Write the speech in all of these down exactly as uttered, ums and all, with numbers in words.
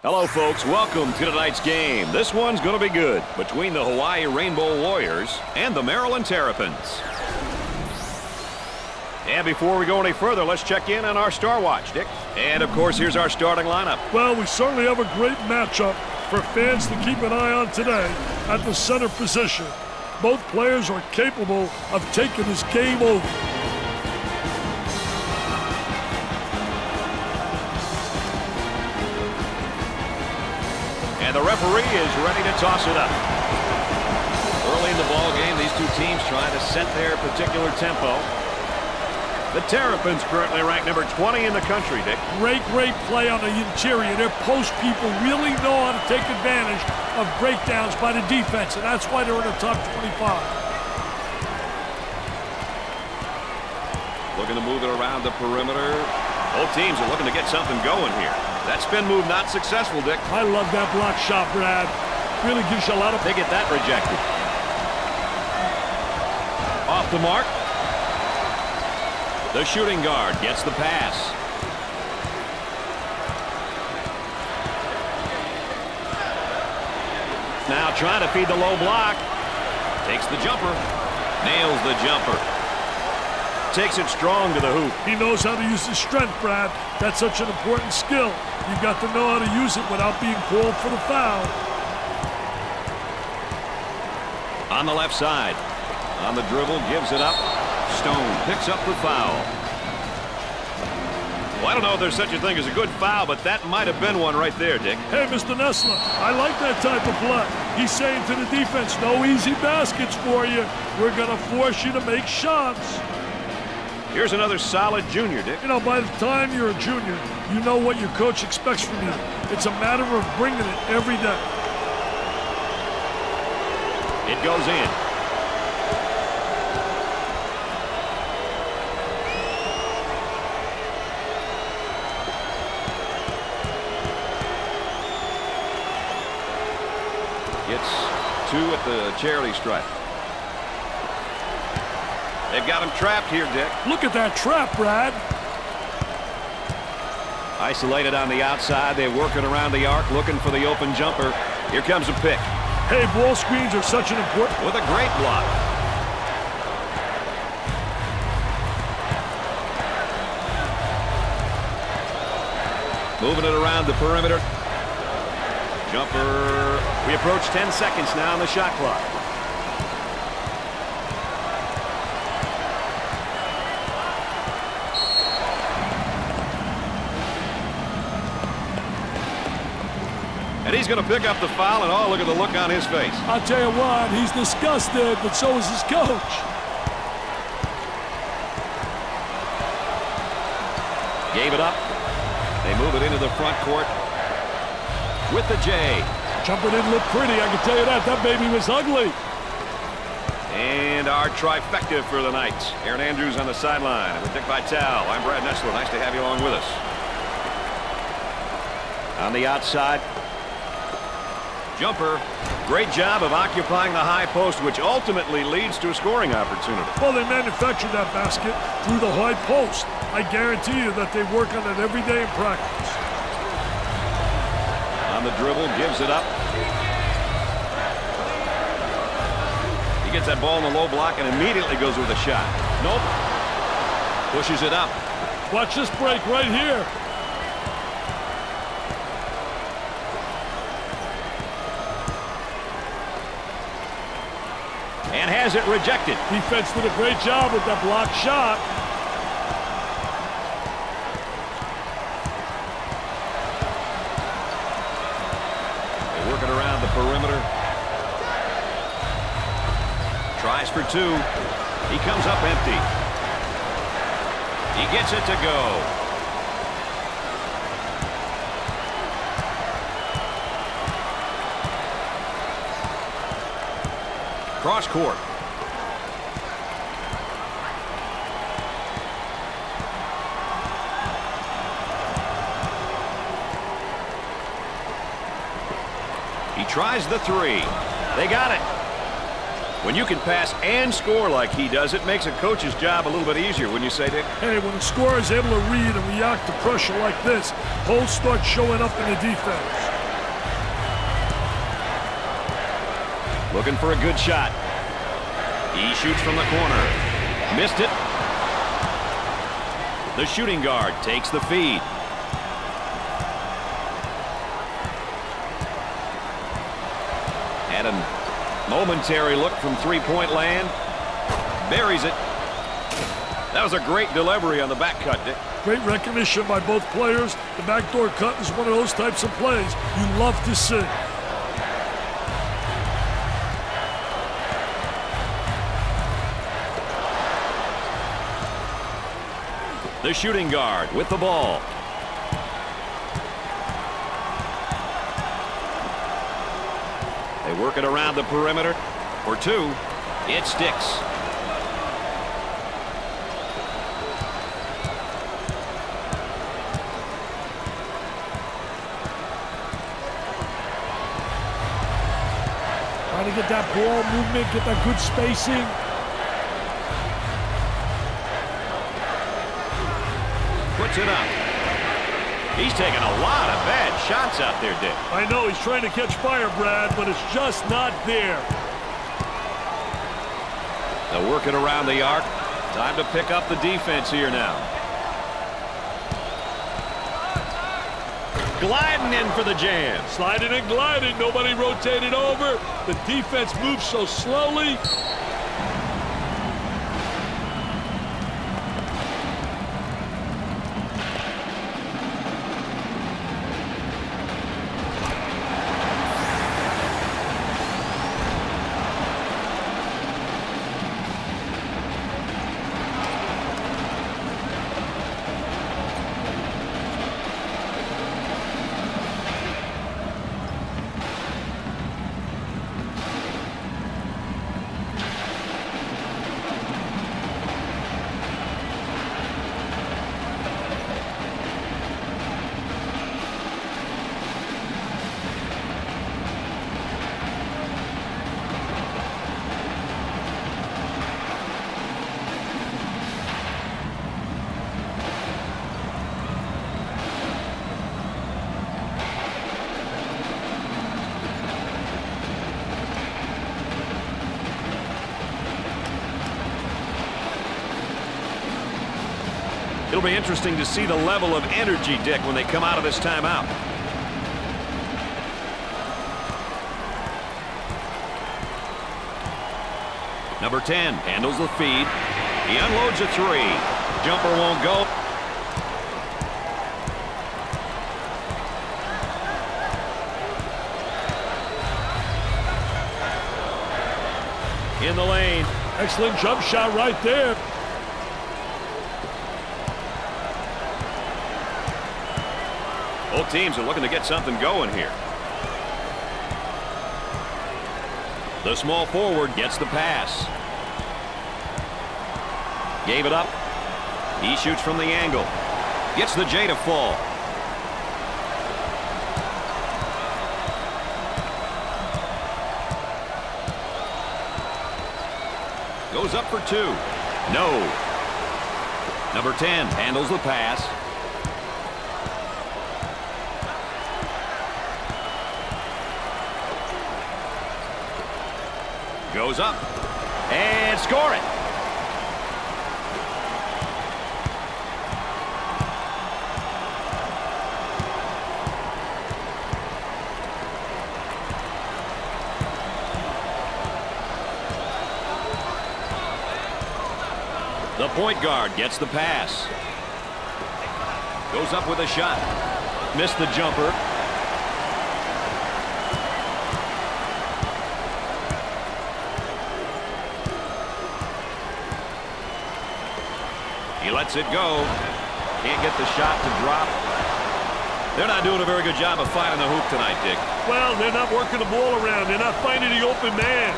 Hello, folks. Welcome to tonight's game. This one's going to be good between the Hawaii Rainbow Warriors and the Maryland Terrapins. And before we go any further, let's check in on our Star Watch, Dick. And, of course, here's our starting lineup. Well, we certainly have a great matchup for fans to keep an eye on today at the center position. Both players are capable of taking this game over. And the referee is ready to toss it up. Early in the ball game, these two teams trying to set their particular tempo. The Terrapins currently ranked number twenty in the country, Dick. Great, great play on the interior. Their post people really know how to take advantage of breakdowns by the defense, and that's why they're in the top twenty-five. Looking to move it around the perimeter. Both teams are looking to get something going here. That spin move not successful, Dick. I love that block shot, Brad. Really gives you a lot of... They get that rejected. Off the mark. The shooting guard gets the pass. Now trying to feed the low block. Takes the jumper. Nails the jumper. Takes it strong to the hoop. He knows how to use his strength, Brad. That's such an important skill. You've got to know how to use it without being called for the foul. On the left side. On the dribble, gives it up. Stone picks up the foul. Well, I don't know if there's such a thing as a good foul, but that might have been one right there, Dick. Hey, Mister Nessler, I like that type of play. He's saying to the defense, no easy baskets for you. We're going to force you to make shots. Here's another solid junior, Dick. You know, by the time you're a junior, you know what your coach expects from you. It's a matter of bringing it every day. It goes in. Gets two at the charity stripe. They've got him trapped here, Dick. Look at that trap, Brad. Isolated on the outside. They're working around the arc, looking for the open jumper. Here comes a pick. Hey, ball screens are such an important... With a great block. Moving it around the perimeter. Jumper. We approach ten seconds now on the shot clock. And he's going to pick up the foul, and oh, look at the look on his face. I'll tell you what, he's disgusted, but so is his coach. Gave it up. They move it into the front court with the J. Jumper didn't look pretty, I can tell you that. That baby was ugly. And our trifecta for the night. Aaron Andrews on the sideline with Dick Vitale. I'm Brad Nessler. Nice to have you along with us. On the outside. Jumper. Great job of occupying the high post, which ultimately leads to a scoring opportunity. Well, they manufactured that basket through the high post. I guarantee you that they work on it every day in practice. On the dribble, gives it up. He gets that ball in the low block and immediately goes with a shot. Nope. Pushes it up. Watch this break right here. And has it rejected. Defense did a great job with that block shot. They're working around the perimeter. Tries for two. He comes up empty. He gets it to go. Cross court. He tries the three. They got it. When you can pass and score like he does, it makes a coach's job a little bit easier, wouldn't you say, Dick? Hey, when a scorer is able to read and react to pressure like this, holes start showing up in the defense. Looking for a good shot. He shoots from the corner. Missed it. The shooting guard takes the feed. Had a momentary look from three-point land. Buries it. That was a great delivery on the back cut, Dick. Great recognition by both players. The backdoor cut is one of those types of plays you love to see. The shooting guard with the ball. They work it around the perimeter. For two, it sticks. Trying to get that ball movement, get that good spacing. Puts it up. He's taking a lot of bad shots out there, Dick. I know he's trying to catch fire, Brad, but it's just not there. They'll work it around the arc. Time to pick up the defense here now. Gliding in for the jam. Sliding and gliding. Nobody rotated over. The defense moves so slowly. It'll be interesting to see the level of energy, Dick, when they come out of this timeout. Number ten handles the feed. He unloads a three. Jumper won't go. In the lane. Excellent jump shot right there. Both teams are looking to get something going here. The small forward gets the pass. Gave it up. He shoots from the angle. Gets the J to fall. Goes up for two. No. Number ten handles the pass. Goes up and score it. The point guard gets the pass. Goes up with a shot. Missed the jumper. He lets it go. Can't get the shot to drop. They're not doing a very good job of finding the hoop tonight, Dick. Well, they're not working the ball around. They're not finding the open man.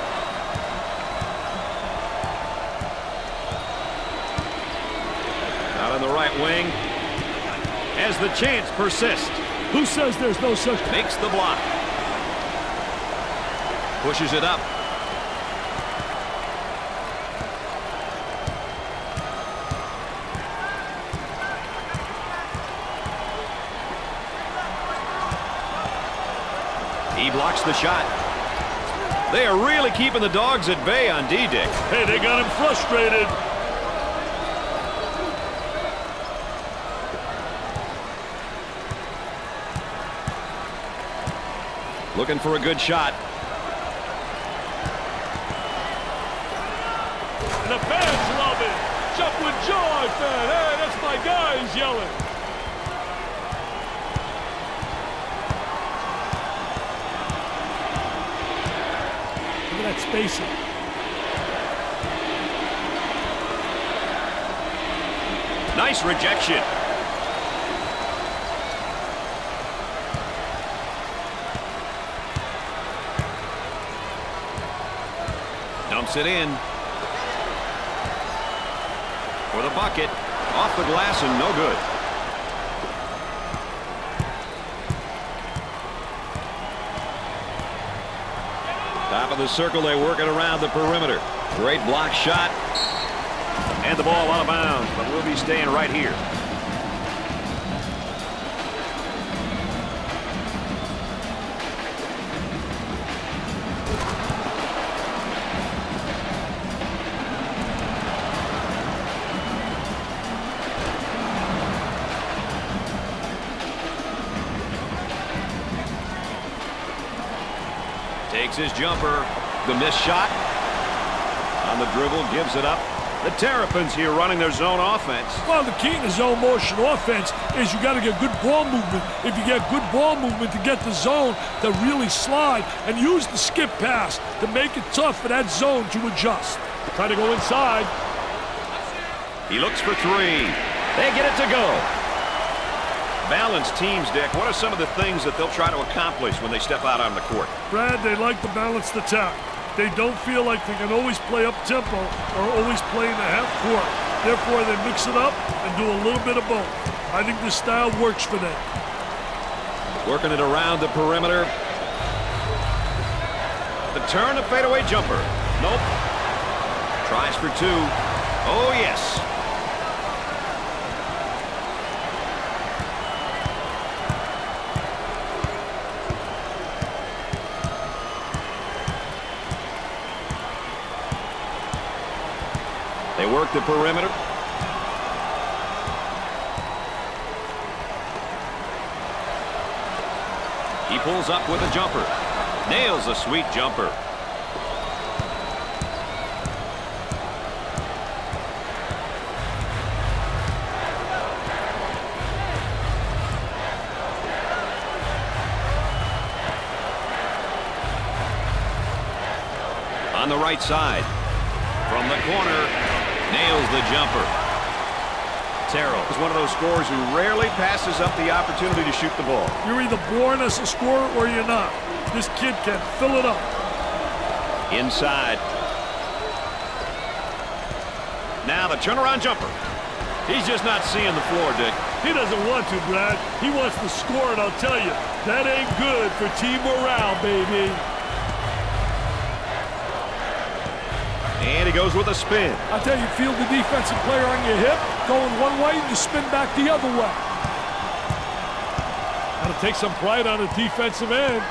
Out on the right wing. As the chance persists. Who says there's no such... Makes the block. Pushes it up. He blocks the shot. They are really keeping the dogs at bay on D-Dick. Hey, they got him frustrated. Looking for a good shot. And the fans love it. Jump with joy, fan. Hey, that's my guy, he's yelling. Look at that spacing. Nice rejection. Dumps it in. For the bucket. Off the glass and no good. Top of the circle, they work it around the perimeter. Great block shot. And the ball out of bounds, but we'll be staying right here. Takes his jumper. The missed shot. On the dribble, gives it up. The Terrapins here running their zone offense. Well, the key to zone motion offense is you got to get good ball movement. If you get good ball movement to get the zone to really slide and use the skip pass to make it tough for that zone to adjust. Try to go inside. He looks for three. They get it to go. Balanced teams, Dick. What are some of the things that they'll try to accomplish when they step out on the court? Brad, they like the balanced attack. They don't feel like they can always play up-tempo or always play in the half court. Therefore, they mix it up and do a little bit of both. I think this style works for them. Working it around the perimeter. The turn, a fadeaway jumper. Nope. Tries for two. Oh, yes. They work the perimeter. He pulls up with a jumper. Nails a sweet jumper. On the right side. From the corner. Nails the jumper. Terrell is one of those scorers who rarely passes up the opportunity to shoot the ball. You're either born as a scorer or you're not. This kid can fill it up. Inside. Now the turnaround jumper. He's just not seeing the floor, Dick. He doesn't want to, Brad. He wants to score, and I'll tell you, that ain't good for team morale, baby. And he goes with a spin. I tell you, feel the defensive player on your hip, going one way, and you spin back the other way. Got to take some pride on the defensive end.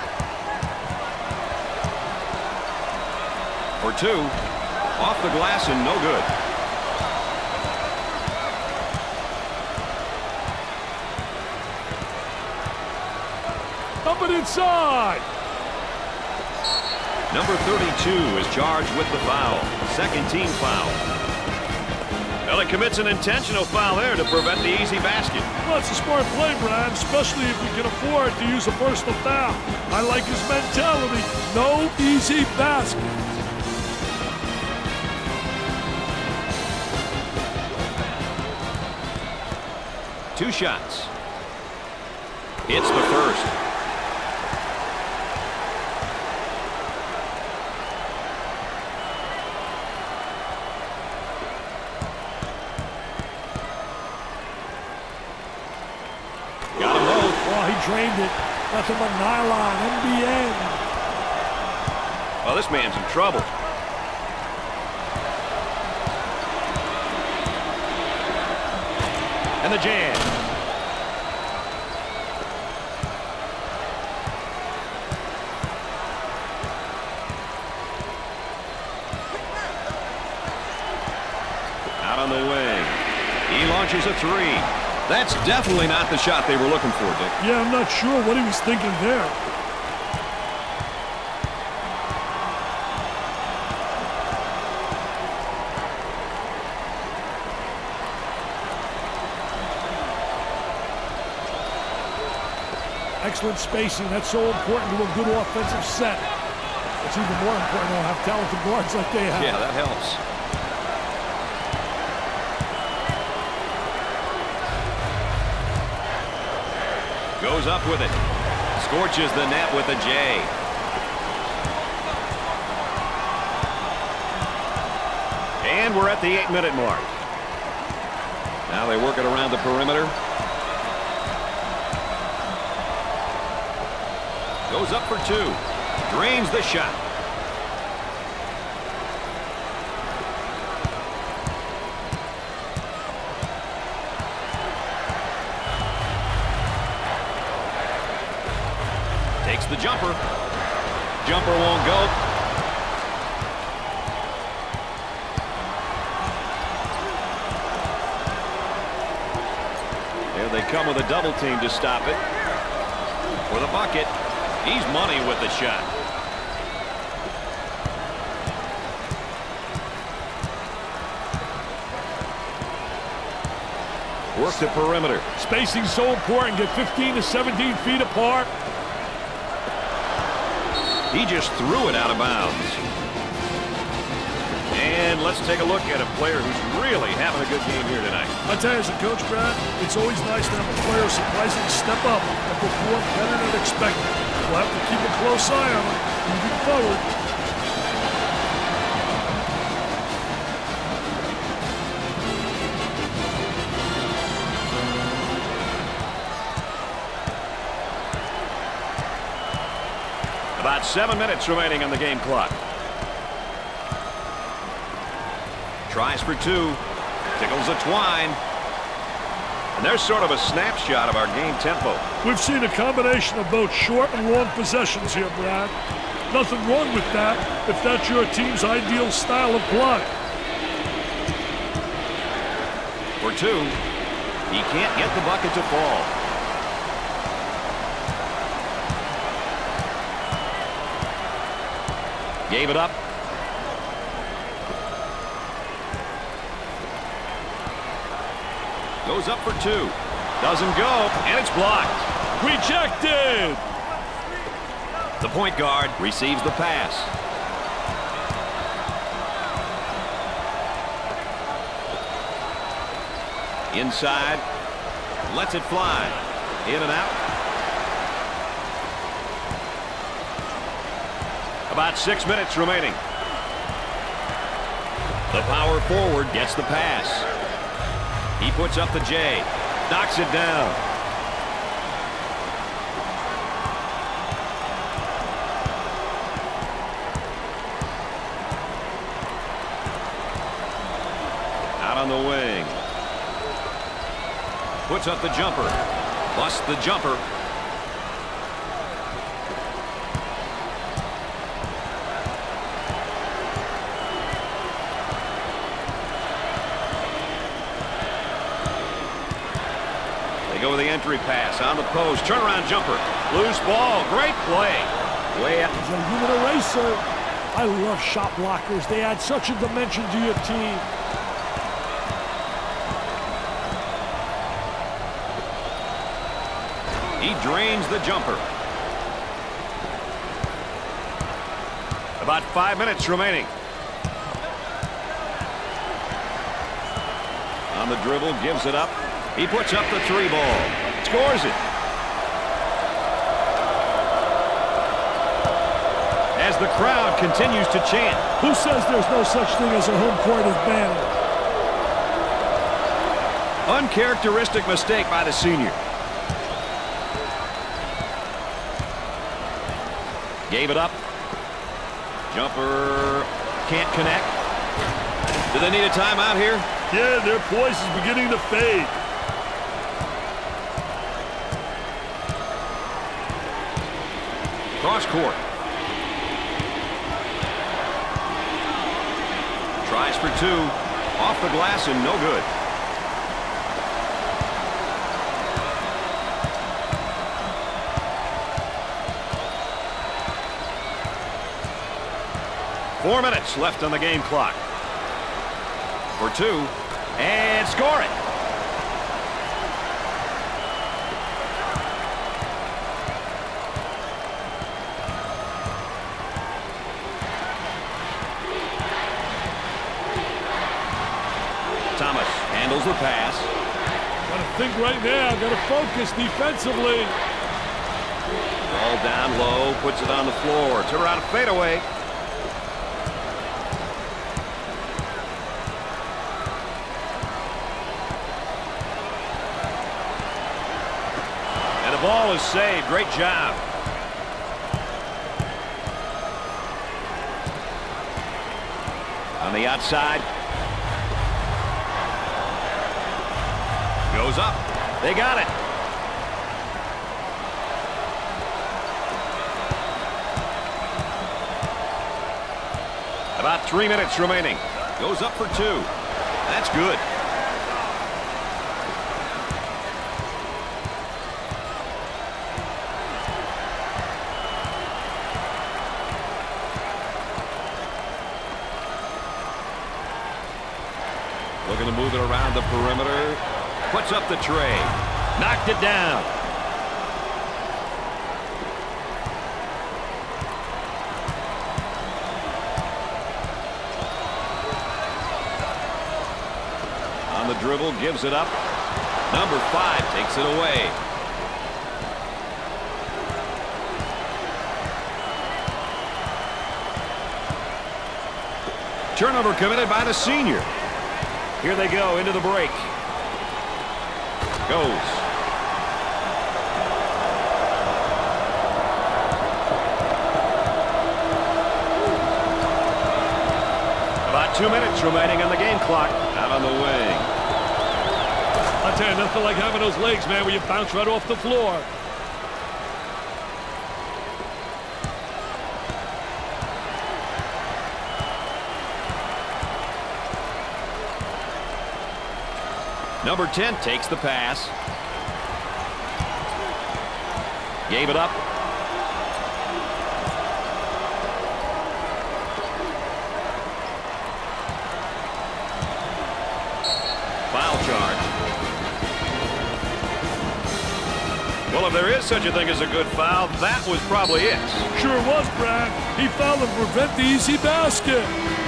For two. Off the glass and no good. Up and inside. Number thirty-two is charged with the foul. Second team foul. Well, it commits an intentional foul there to prevent the easy basket. Well, it's a smart play, Brad, especially if we can afford to use a personal foul. I like his mentality. No easy basket. Two shots. It's the first. Drained it. Nothing but nylon, N B N. Well, this man's in trouble. And the jam. on the wing. He launches a three. That's definitely not the shot they were looking for, Dick. Yeah, I'm not sure what he was thinking there. Excellent spacing. That's so important to a good offensive set. It's even more important to have talented guards like they have. Yeah, that helps. Goes up with it. Scorches the net with a J. And we're at the eight-minute mark. Now they work it around the perimeter. Goes up for two. Drains the shot. Takes the jumper. Jumper won't go. There they come with a double team to stop it. For the bucket. He's money with the shot. Work the perimeter. Spacing so important. Get fifteen to seventeen feet apart. He just threw it out of bounds. And let's take a look at a player who's really having a good game here tonight. I tell you, as a coach, Brad, it's always nice to have a player surprisingly step up and perform better than expected. We'll have to keep a close eye on him moving forward. About seven minutes remaining on the game clock. Tries for two. Tickles a twine. And there's sort of a snapshot of our game tempo. We've seen a combination of both short and long possessions here, Brad. Nothing wrong with that if that's your team's ideal style of play. For two. He can't get the bucket to fall. Gave it up. Goes up for two. Doesn't go, and it's blocked. Rejected! The point guard receives the pass. Inside. Lets it fly. In and out. About six minutes remaining. The power forward gets the pass. He puts up the J. Knocks it down. Out on the wing. Puts up the jumper. Busts the jumper. Go with the entry pass on the post. Turnaround jumper. Loose ball. Great play. Way up. He's a human eraser. I love shot blockers. They add such a dimension to your team. He drains the jumper. About five minutes remaining. On the dribble, gives it up. He puts up the three ball. Scores it. As the crowd continues to chant. Who says there's no such thing as a home court advantage? Uncharacteristic mistake by the senior. Gave it up. Jumper can't connect. Do they need a timeout here? Yeah, their poise is beginning to fade. Cross court. Tries for two. Off the glass and no good. Four minutes left on the game clock. For two, and score it. Thomas handles the pass. Gotta think right now, gotta focus defensively. Ball down low, puts it on the floor. Turn around a fadeaway. Ball is saved. Great job. On the outside. Goes up. They got it. About three minutes remaining. Goes up for two. That's good. Looking to move it around the perimeter. Puts up the tray. Knocked it down. On the dribble, gives it up. Number five takes it away. Turnover committed by the senior. Here they go into the break. Goes. About two minutes remaining on the game clock. Out on the wing. I tell you, nothing like having those legs, man, where you bounce right off the floor. Number ten takes the pass. Gave it up. Foul charge. Well, if there is such a thing as a good foul, that was probably it. Sure was, Brad. He fouled to prevent the easy basket.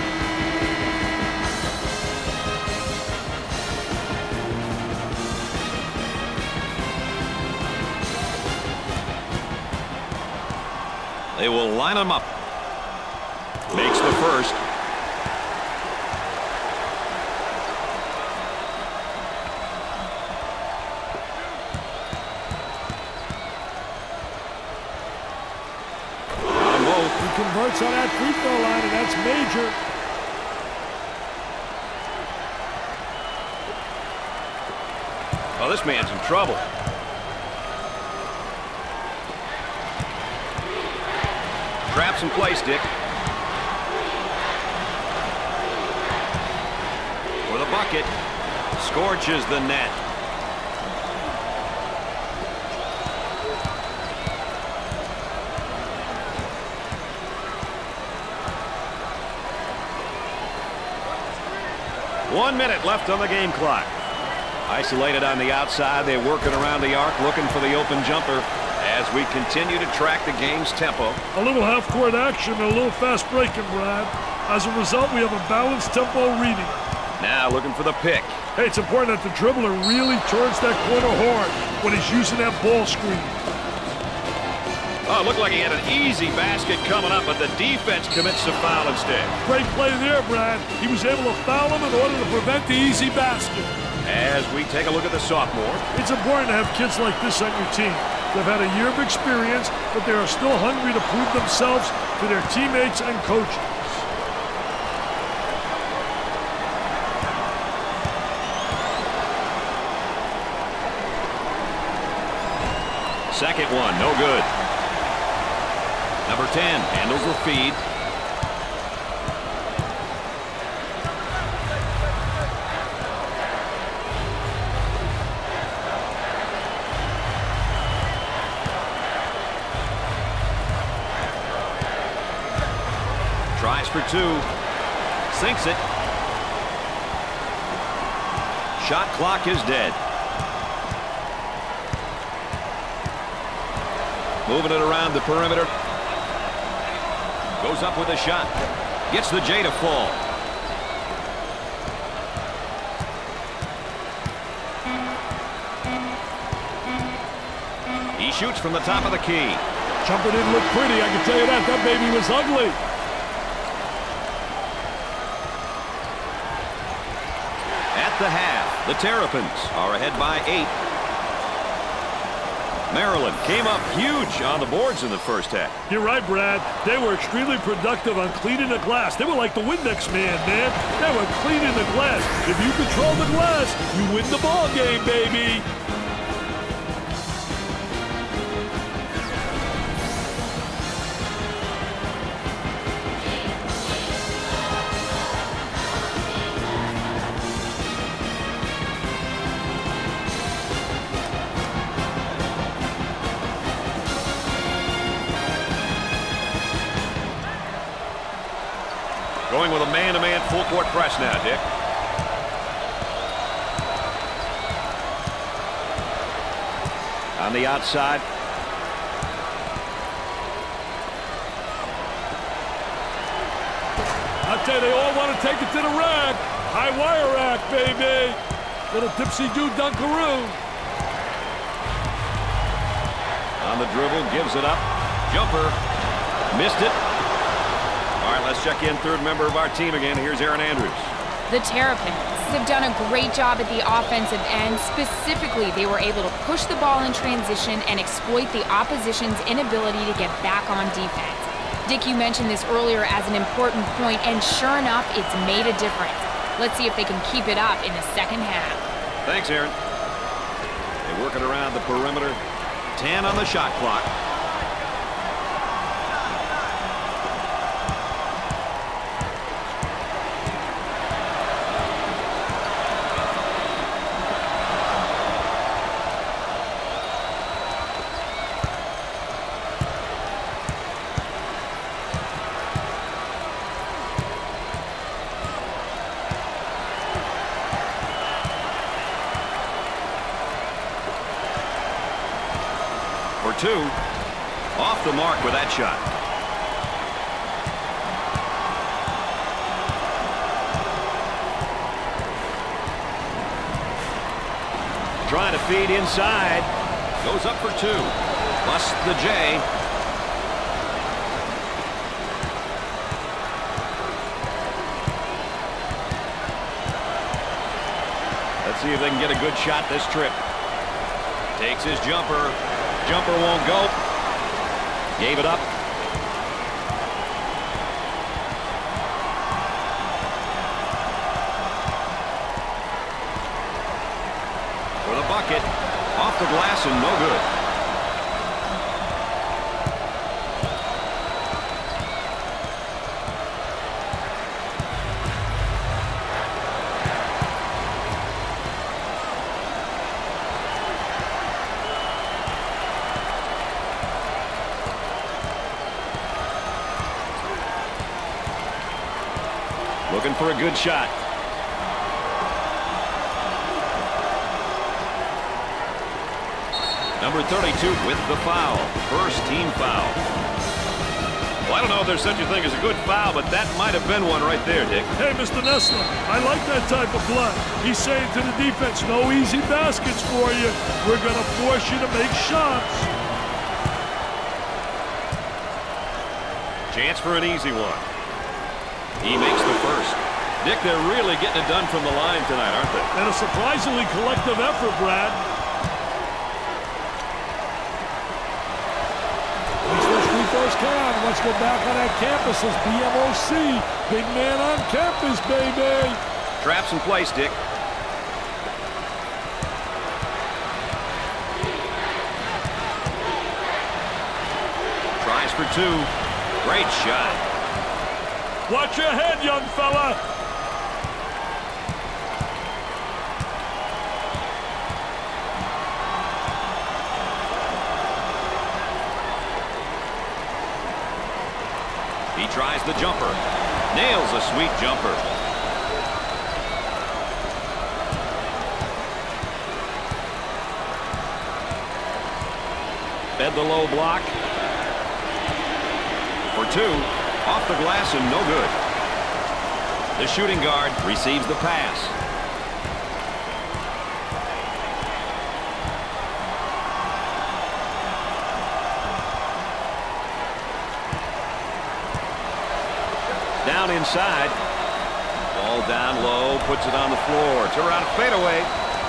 They will line them up. Makes the first. He converts on that free throw line, and that's major. Oh, this man's in trouble. Traps and placed it. For the bucket. Scorches the net. One minute left on the game clock. Isolated on the outside. They're working around the arc, looking for the open jumper as we continue to track the game's tempo. A little half-court action and a little fast breaking, Brad. As a result, we have a balanced tempo reading. Now looking for the pick. Hey, it's important that the dribbler really turns that corner hard when he's using that ball screen. Oh, it looked like he had an easy basket coming up, but the defense commits a foul instead. Great play there, Brad. He was able to foul him in order to prevent the easy basket. As we take a look at the sophomore. It's important to have kids like this on your team. They've had a year of experience, but they are still hungry to prove themselves to their teammates and coaches. Second one, no good. Number ten handles the feed. two. Sinks it. Shot clock is dead. Moving it around the perimeter. Goes up with a shot. Gets the J to fall. He shoots from the top of the key. Jumper didn't look pretty, I can tell you that. That baby was ugly. At the half, the Terrapins are ahead by eight. Maryland came up huge on the boards in the first half. You're right, Brad. They were extremely productive on cleaning the glass. They were like the Windex man, man. They were cleaning the glass. If you control the glass, you win the ball game, baby. Going with a man-to-man full-court press now, Dick. On the outside. I'll tell you, they all want to take it to the rack. High wire rack, baby. Little dipsy-do dunkaroo. On the dribble, gives it up. Jumper. Missed it. All right, let's check in third member of our team again. Here's Erin Andrews. The Terrapins have done a great job at the offensive end. Specifically, they were able to push the ball in transition and exploit the opposition's inability to get back on defense. Dick, you mentioned this earlier as an important point, and sure enough, it's made a difference. Let's see if they can keep it up in the second half. Thanks, Erin. They work it around the perimeter. ten on the shot clock. For two. Off the mark with that shot. Trying to feed inside. Goes up for two. Busts the J. Let's see if they can get a good shot this trip. Takes his jumper. Jumper won't go. Gave it up. For the bucket. Off the glass and no good. Looking for a good shot. Number thirty-two with the foul. First team foul. Well, I don't know if there's such a thing as a good foul, but that might have been one right there, Dick. Hey, Mister Nessler, I like that type of blood. He's saying to the defense, no easy baskets for you. We're going to force you to make shots. Chance for an easy one. He makes the first. Dick, they're really getting it done from the line tonight, aren't they? And a surprisingly collective effort, Brad. Makes those free throws count. Let's go back on that campus as B M O C. Big man on campus, baby. Traps in place, Dick. Tries for two. Great shot. Watch your head, young fella. He tries the jumper. Nails a sweet jumper. Fed the low block. For two. Off the glass and no good. The shooting guard receives the pass. Down inside. Ball down low, puts it on the floor. Turn around fadeaway.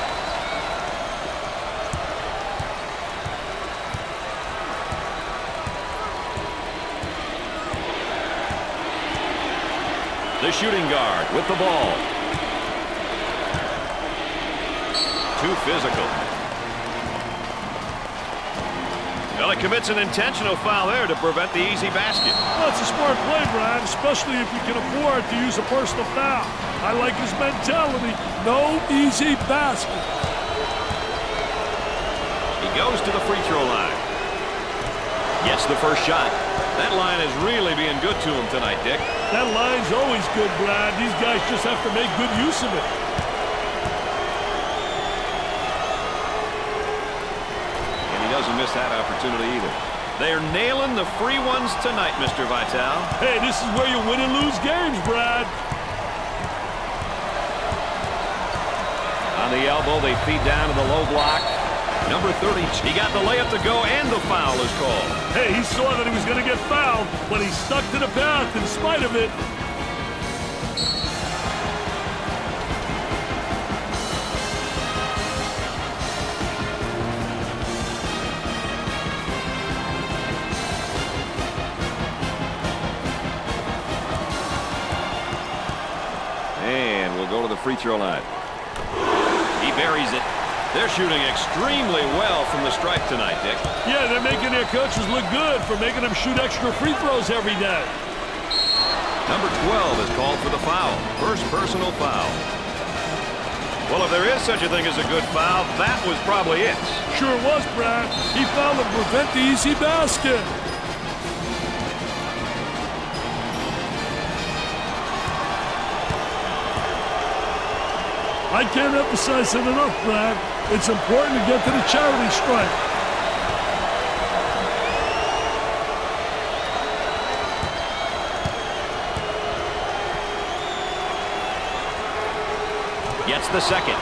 The shooting guard with the ball. Too physical. Well, he commits an intentional foul there to prevent the easy basket. Well, it's a smart play, Brad, especially if you can afford to use a personal foul. I like his mentality. No easy basket. He goes to the free throw line. Gets the first shot. That line is really being good to him tonight, Dick. That line's always good, Brad. These guys just have to make good use of it. And he doesn't miss that opportunity either. They're nailing the free ones tonight, Mister Vitale. Hey, this is where you win and lose games, Brad. On the elbow, they feed down to the low block. Number thirty, he got the layup to go, and the foul is called. Hey, he saw that he was going to get fouled, but he stuck to the path in spite of it. And we'll go to the free throw line. He buries it. They're shooting extremely well from the stripe tonight, Dick. Yeah, they're making their coaches look good for making them shoot extra free throws every day. Number twelve is called for the foul. First personal foul. Well, if there is such a thing as a good foul, that was probably it. Sure was, Brad. He fouled to prevent the easy basket. I can't emphasize it enough, Brad. It's important to get to the charity stripe. Gets the second.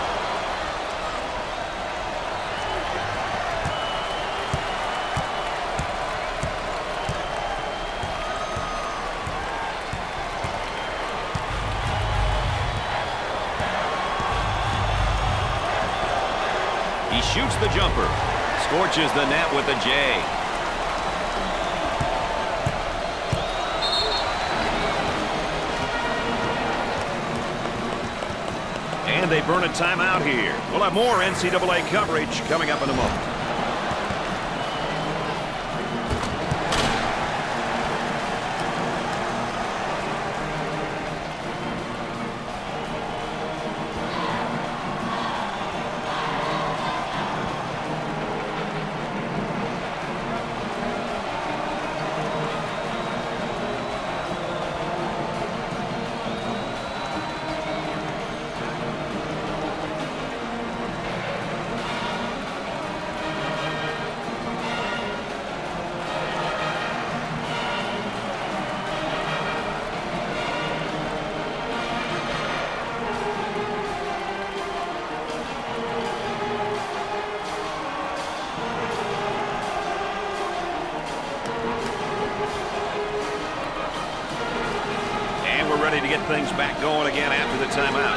He shoots the jumper. Scorches the net with a J. And they burn a timeout here. We'll have more N C double A coverage coming up in a moment. Ready to get things back going again after the timeout.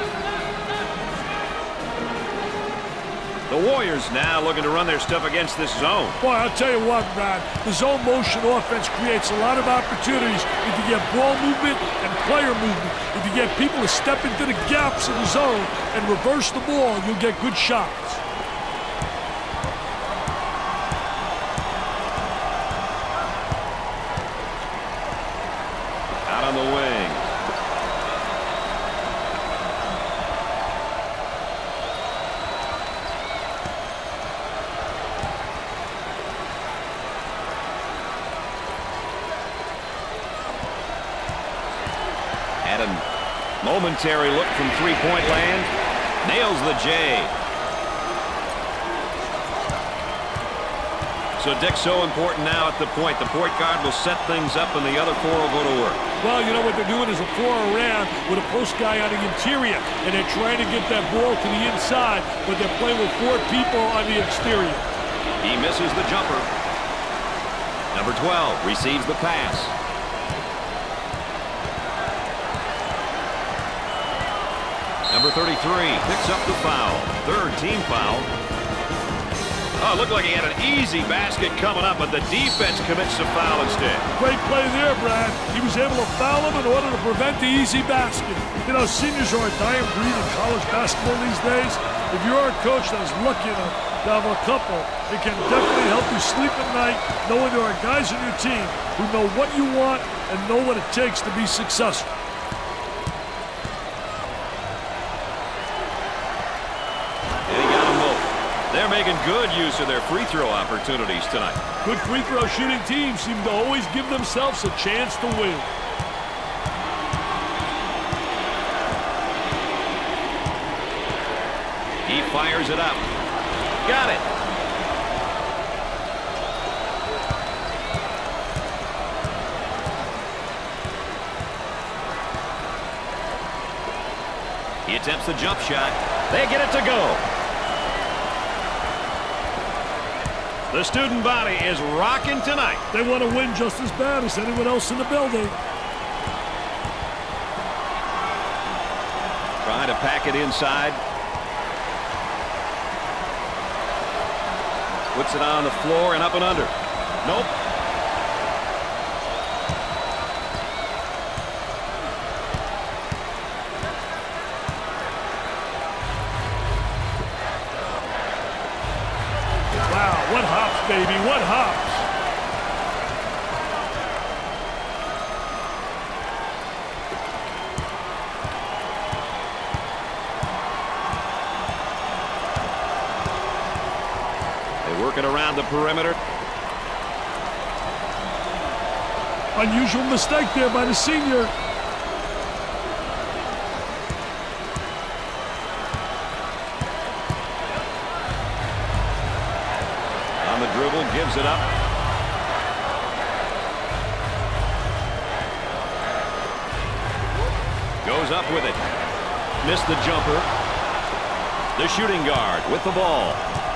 The Warriors now looking to run their stuff against this zone. Boy, I'll tell you what, Brad, the zone motion offense creates a lot of opportunities if you get ball movement and player movement. If you get people to step into the gaps in the zone and reverse the ball, you'll get good shots. Out on the wing. Momentary look from three-point land. Nails the J. So, Dick, so important now at the point. The point guard will set things up, and the other four will go to work. Well, you know what they're doing is a four around with a post guy on the interior, and they're trying to get that ball to the inside, but they're playing with four people on the exterior. He misses the jumper. Number twelve receives the pass. Number thirty-three picks up the foul. Third team foul. Oh, it looked like he had an easy basket coming up, but the defense commits the foul instead. Great play there, Brad. He was able to foul him in order to prevent the easy basket. You know, seniors are a dying breed in college basketball these days. If you're a coach that is lucky enough to have a couple, it can definitely help you sleep at night knowing there are guys on your team who know what you want and know what it takes to be successful. They're making good use of their free throw opportunities tonight. Good free throw shooting teams seem to always give themselves a chance to win. He fires it up. Got it. He attempts the jump shot. They get it to go. The student body is rocking tonight. They want to win just as bad as anyone else in the building. Trying to pack it inside. Puts it on the floor and up and under. Nope. What hops, baby, what hops. They work it around the perimeter. Unusual mistake there by the senior. Dribble, gives it up. Goes up with it. Missed the jumper. The shooting guard with the ball.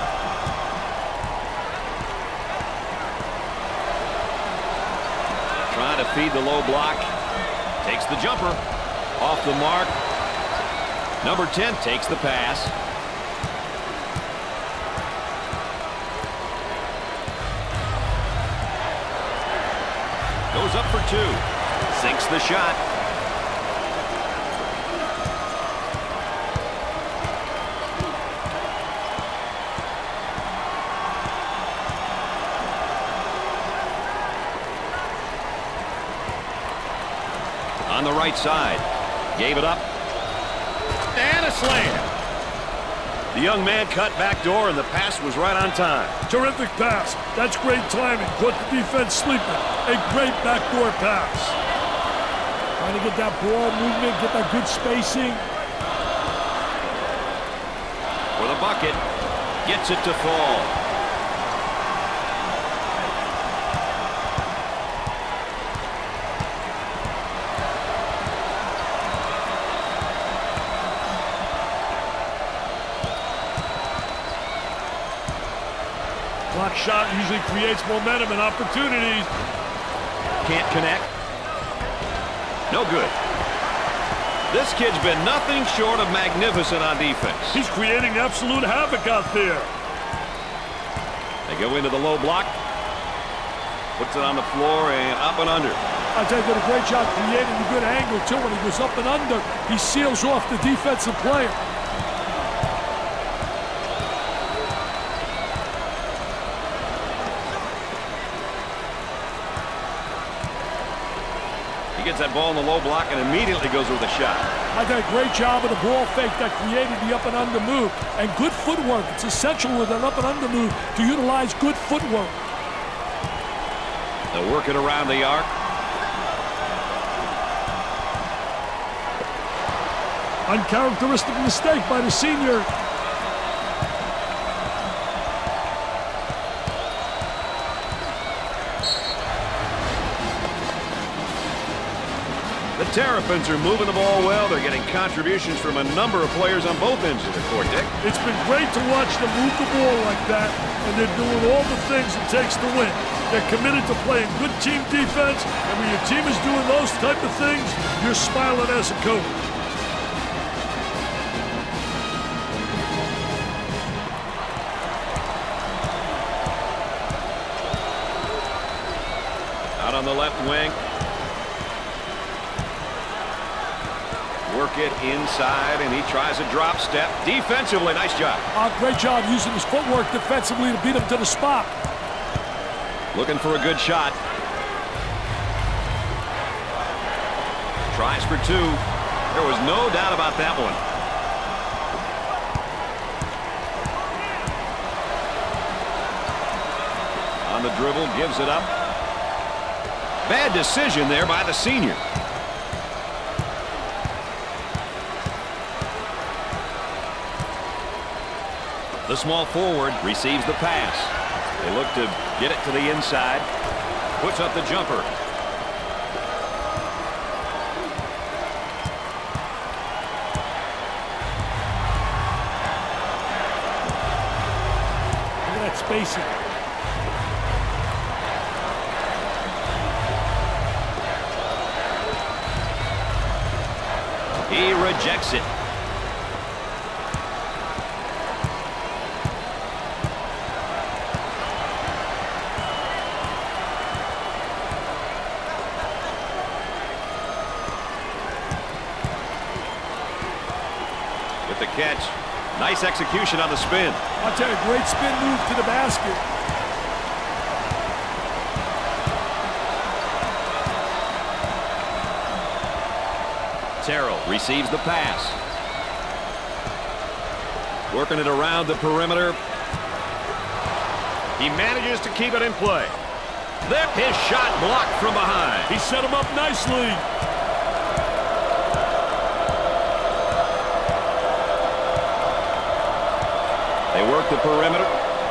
Trying to feed the low block. Takes the jumper. Off the mark. Number ten takes the pass. Goes up for two. Sinks the shot. On the right side. Gave it up. And a slam. The young man cut back door, and the pass was right on time. Terrific pass. That's great timing. Put the defense sleeping. A great backdoor pass. Trying to get that ball movement, get that good spacing. For the bucket. Gets it to fall. Block shot usually creates momentum and opportunities. Can't connect. No good. This kid's been nothing short of magnificent on defense. He's creating absolute havoc out there. They go into the low block. Puts it on the floor and up and under. I think he did a great job creating a good angle, too. When he goes up and under, he seals off the defensive player. He gets that ball in the low block and immediately goes with a shot. I did a great job of the ball fake that created the up and under move. And good footwork. It's essential with an up and under move to utilize good footwork. They'll work it around the arc. Uncharacteristic mistake by the senior. The Terrapins are moving the ball well. They're getting contributions from a number of players on both ends of the court, Dick. It's been great to watch them move the ball like that, and they're doing all the things it takes to win. They're committed to playing good team defense, and when your team is doing those type of things, you're smiling as a coach. Out on the left wing. Work it inside, and he tries a drop step. Defensively, nice job. Uh, great job using his footwork defensively to beat him to the spot. Looking for a good shot. Tries for two. There was no doubt about that one. On the dribble, gives it up. Bad decision there by the senior. The small forward receives the pass. They look to get it to the inside. Puts up the jumper. Look at that spacing. He rejects it. The catch. Nice execution on the spin. I'll tell you, great spin move to the basket. Terrell receives the pass. Working it around the perimeter. He manages to keep it in play. There, his shot blocked from behind. He set him up nicely. They work the perimeter.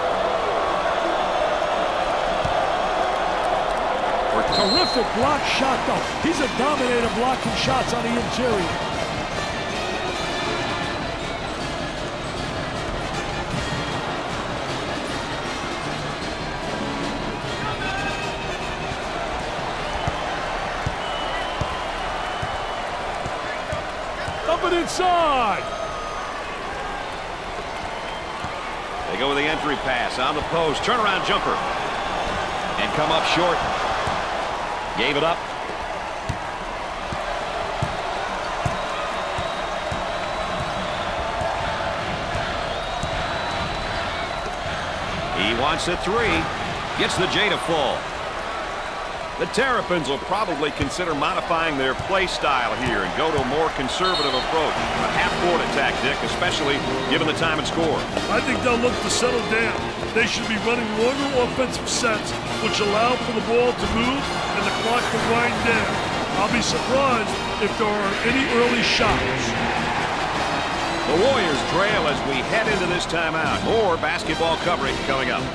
Terrific block shot, though. He's a dominator blocking shots on the interior. Up and inside. They go with the entry pass on the post. Turnaround jumper. And come up short. Gave it up. He wants a three. Gets the J to fall. The Terrapins will probably consider modifying their play style here and go to a more conservative approach. A half-court attack, Dick, especially given the time and score. I think they'll look to settle down. They should be running longer offensive sets, which allow for the ball to move and the clock to wind down. I'll be surprised if there are any early shots. The Warriors trail as we head into this timeout. More basketball coverage coming up.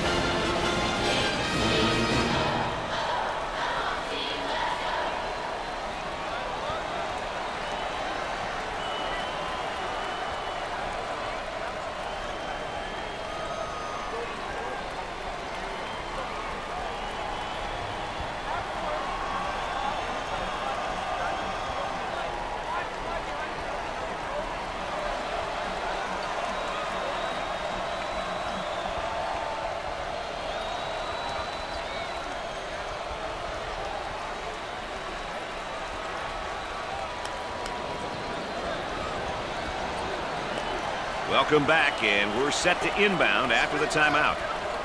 Welcome back, and we're set to inbound after the timeout.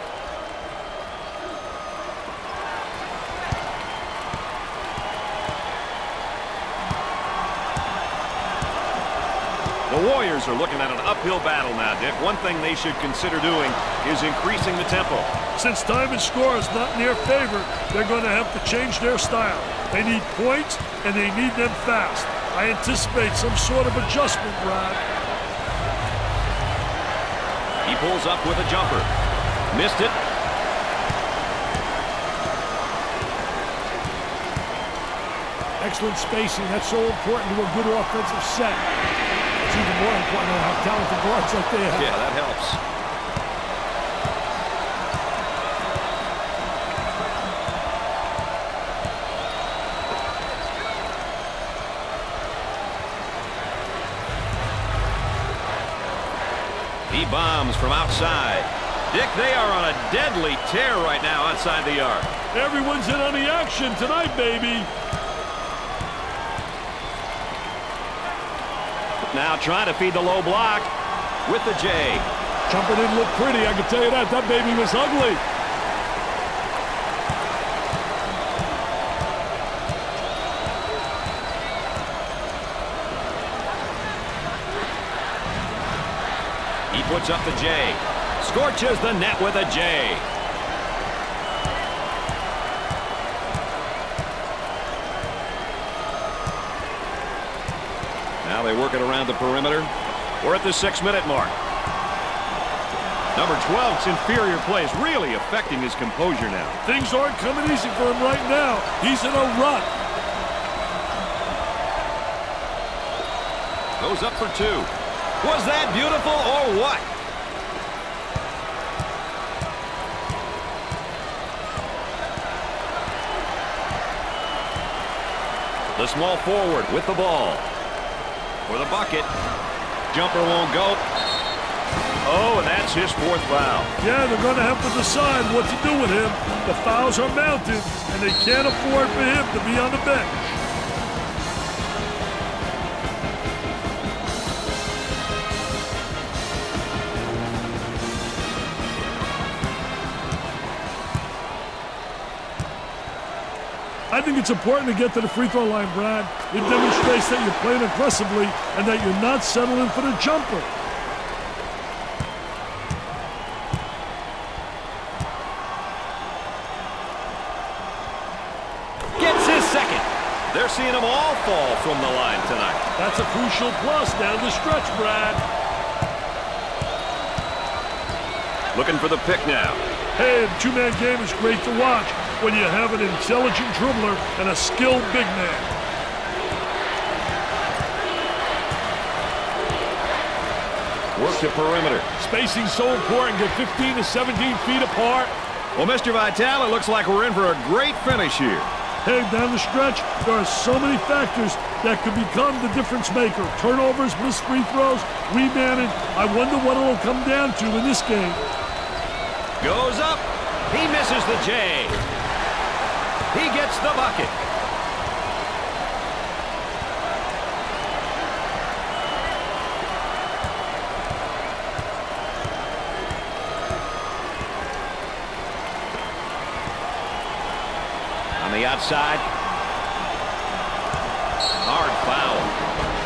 The Warriors are looking at an uphill battle now, Dick. One thing they should consider doing is increasing the tempo. Since time and score is not in their favor, they're going to have to change their style. They need points, and they need them fast. I anticipate some sort of adjustment, Brad. He pulls up with a jumper. Missed it. Excellent spacing. That's so important to a good offensive set. It's even more important to have talented guards like they have. Yeah, that helps. He bombs from outside. Dick, they are on a deadly tear right now outside the arc. Everyone's in on the action tonight, baby. Now trying to feed the low block with the J. Jumper didn't look pretty, I can tell you that. That baby was ugly. He puts up the J. Scorches the net with a J. Now they work it around the perimeter. We're at the six-minute mark. Number twelve's inferior play is really affecting his composure now. Things aren't coming easy for him right now. He's in a rut. Goes up for two. Was that beautiful or what? The small forward with the ball. For the bucket. Jumper won't go. Oh, and that's his fourth foul. Yeah, they're going to have to decide what to do with him. The fouls are mounted, and they can't afford for him to be on the bench. I think it's important to get to the free throw line, Brad. It demonstrates that you're playing aggressively and that you're not settling for the jumper. Gets his second. They're seeing them all fall from the line tonight. That's a crucial plus down the stretch, Brad. Looking for the pick now. Hey, the two-man game is great to watch when you have an intelligent dribbler and a skilled big man. Work the perimeter. Spacing's so important. Get fifteen to seventeen feet apart. Well, Mister Vitale, it looks like we're in for a great finish here. Hey, down the stretch, there are so many factors that could become the difference maker. Turnovers, missed free throws, rebounding. I wonder what it'll come down to in this game. Goes up. He misses the J. He gets the bucket. On the outside. Hard foul.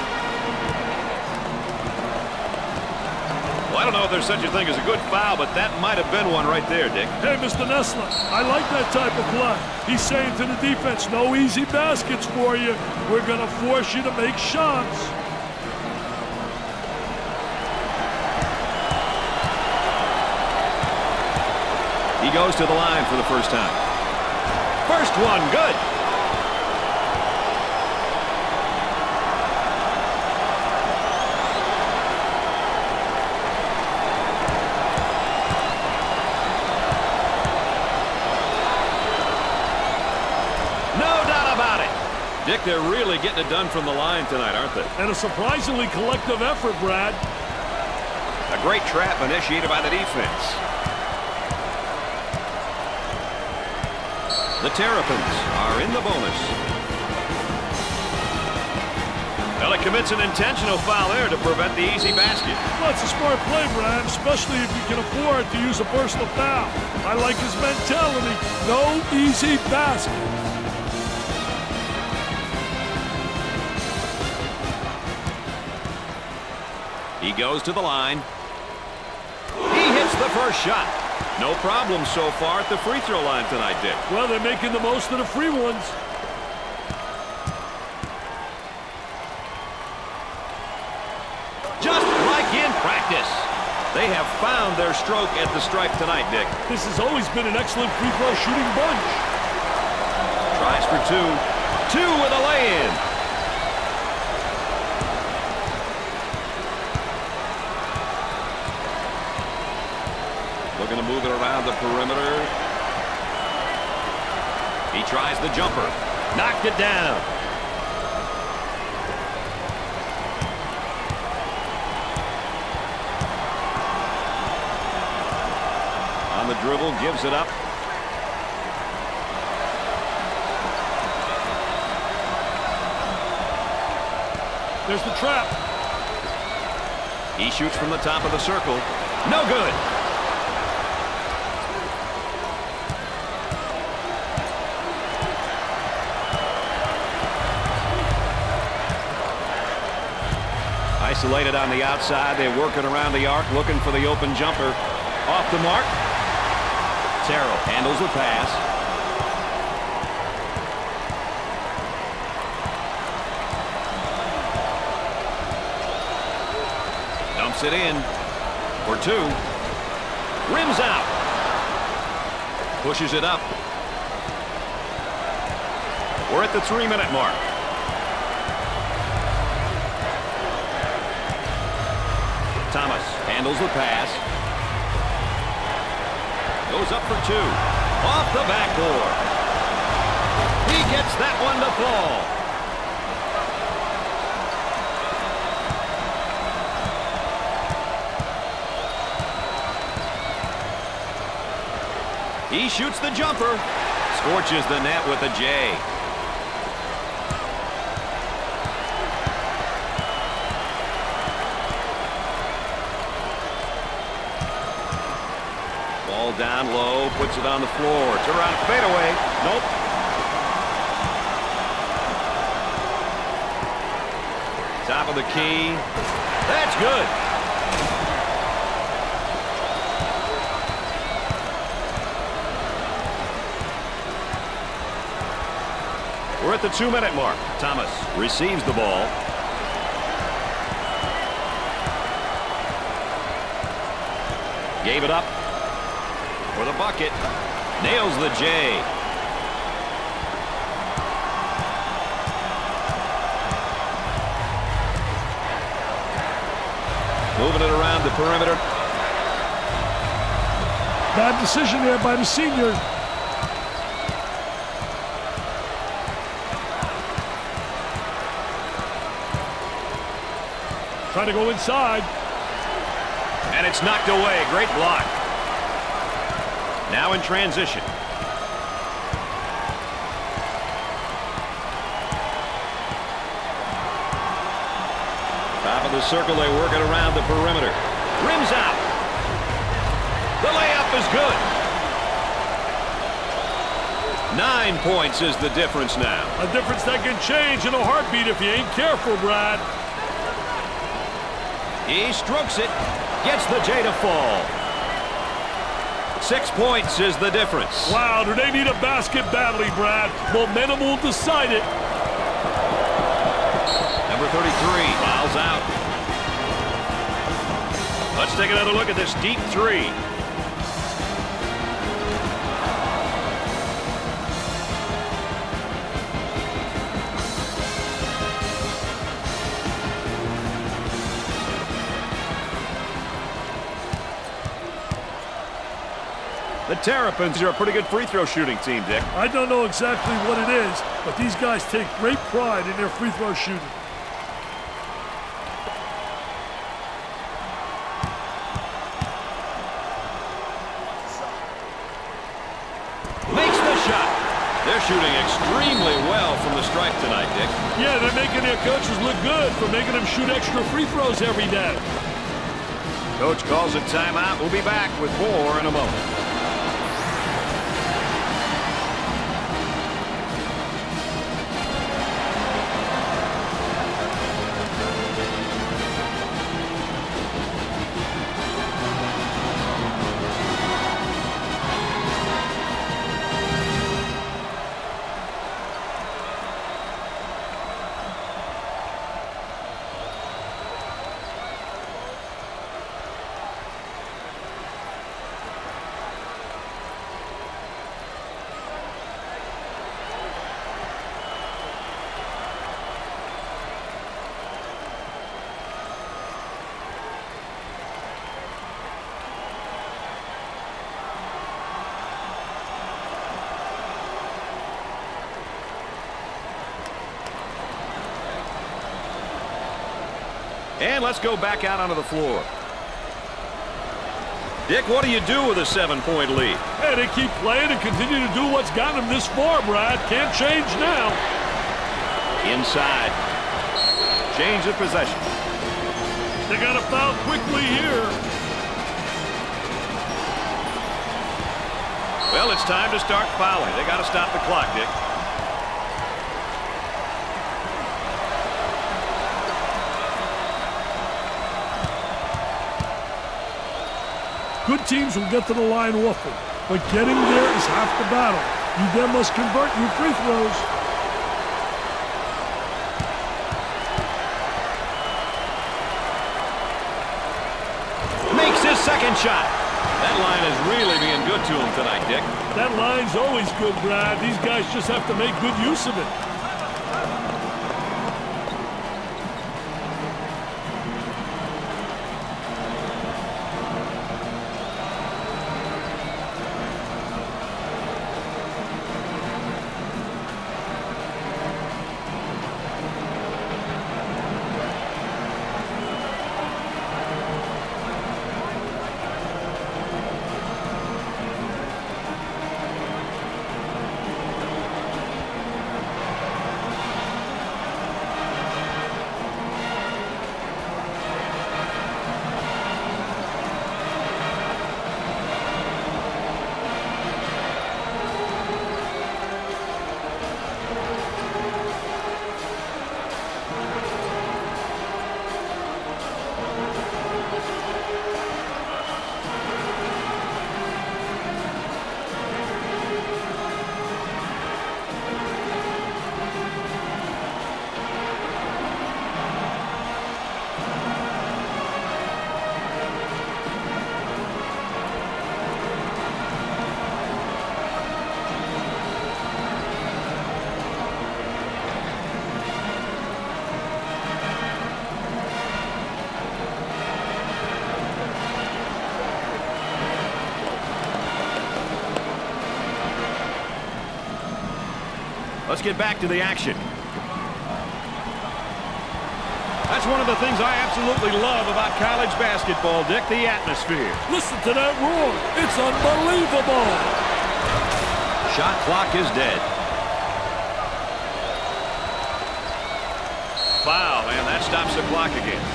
Well, I don't know if there's such a thing as a good foul, but that might have been one right there, Dick. Hey, Mister Nessler, I like that type of play. He's saying to the defense, no easy baskets for you. We're going to force you to make shots. He goes to the line for the first time. First one, good. Dick, they're really getting it done from the line tonight, aren't they? And a surprisingly collective effort, Brad. A great trap initiated by the defense. The Terrapins are in the bonus. Well, it commits an intentional foul there to prevent the easy basket. Well, it's a smart play, Brad, especially if you can afford to use a personal foul. I like his mentality. No easy basket. He goes to the line. He hits the first shot. No problem so far at the free throw line tonight, Dick. Well, they're making the most of the free ones. practice. They have found their stroke at the stripe tonight, Dick. This has always been an excellent free throw shooting bunch. Tries for two. Two with a lay-in. Looking to move it around the perimeter. He tries the jumper. Knocked it down. On the dribble, gives it up. There's the trap. He shoots from the top of the circle. No good. Isolated on the outside. They're working around the arc, looking for the open jumper. Off the mark. Terrell handles the pass. Dumps it in for two. Rims out. Pushes it up. We're at the three-minute mark. Thomas handles the pass. Goes up for two. Off the backboard. He gets that one to fall. He shoots the jumper. Scorches the net with a J. Ball down low, puts it on the floor. It's around fadeaway. Nope. Top of the key. That's good. We're at the two-minute mark. Thomas receives the ball. Gave it up. For the bucket. Nails the J. Moving it around the perimeter. Bad decision there by the senior. Trying to go inside. And it's knocked away. Great block. Now in transition. Top of the circle, they work it around the perimeter. Rims out. The layup is good. Nine points is the difference now. A difference that can change in a heartbeat if you ain't careful, Brad. He strokes it. Gets the J to fall. Six points is the difference. Wow, do they need a basket badly, Brad? Momentum will decide it. Number thirty-three fouls out. Let's take another look at this deep three. The Terrapins are a pretty good free throw shooting team, Dick. I don't know exactly what it is, but these guys take great pride in their free throw shooting. Makes the shot. They're shooting extremely well from the stripe tonight, Dick. Yeah, they're making their coaches look good for making them shoot extra free throws every day. Coach calls a timeout. We'll be back with more in a moment. And let's go back out onto the floor. Dick, what do you do with a seven-point lead? Hey, they keep playing and continue to do what's gotten them this far, Brad. Can't change now. Inside. Change of possession. They got to foul quickly here. Well, it's time to start fouling. They got to stop the clock, Dick. Good teams will get to the line often, but getting there is half the battle. You then must convert your free throws. Makes his second shot. That line is really being good to him tonight, Dick. That line's always good, Brad. These guys just have to make good use of it. Let's get back to the action. That's one of the things I absolutely love about college basketball, Dick, the atmosphere. Listen to that roar. It's unbelievable. Shot clock is dead. Foul, and that stops the clock again.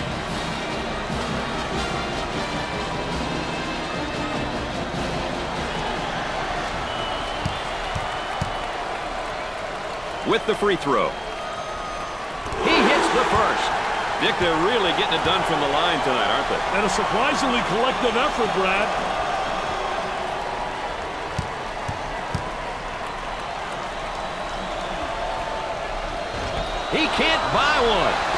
With the free throw. He hits the first. Dick, they're really getting it done from the line tonight, aren't they? And a surprisingly collective effort, Brad. He can't buy one.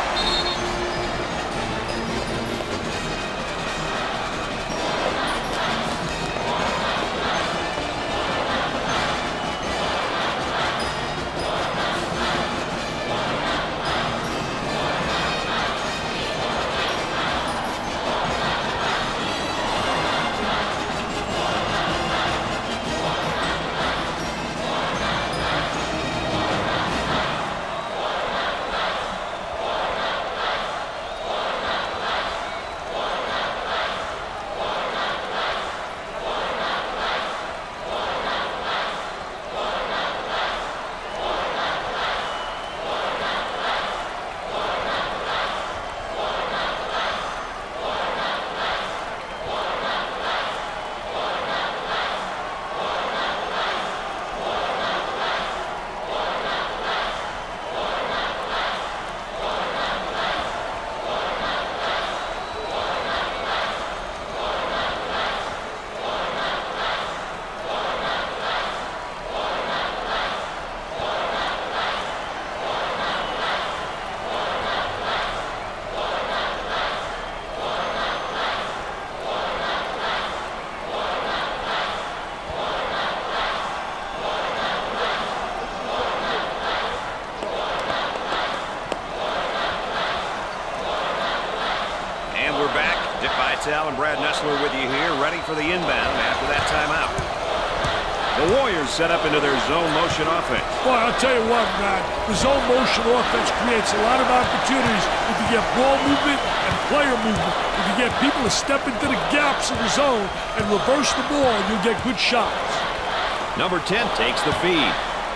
And Brad Nessler with you here, ready for the inbound after that timeout. The Warriors set up into their zone motion offense. Boy, I'll tell you what, Brad, the zone motion offense creates a lot of opportunities if you get ball movement and player movement. If you get people to step into the gaps in the zone and reverse the ball, you'll get good shots. Number ten takes the feed.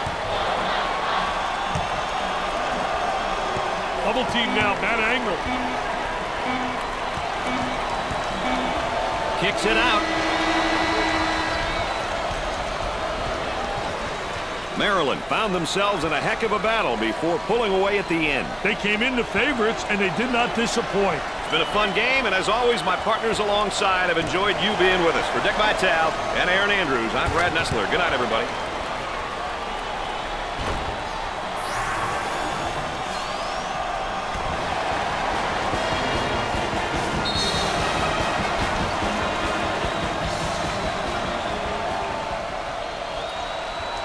Double team now, bad angle. Kicks it out. Maryland found themselves in a heck of a battle before pulling away at the end. They came in the favorites, and they did not disappoint. It's been a fun game, and as always, my partners alongside have enjoyed you being with us. For Dick Vitale and Aaron Andrews, I'm Brad Nessler. Good night, everybody.